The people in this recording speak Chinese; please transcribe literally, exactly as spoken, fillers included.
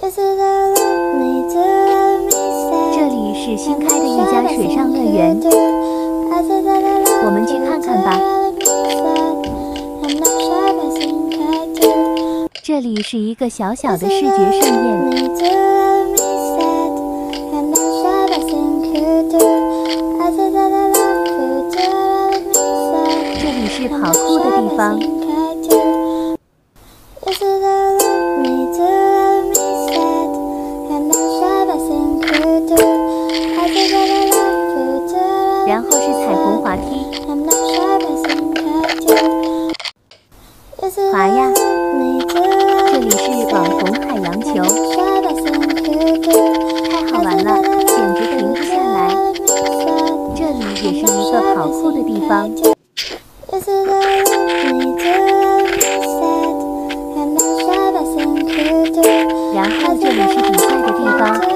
这里是新开的一家水上乐园，我们去看看吧。这里是一个小小的视觉盛宴，这里是跑酷的地方。 然后是彩虹滑梯，滑呀！这里是网红海洋球，太好玩了，简直停不下来。这里也是一个跑酷的地方。然后这里是比赛的地方。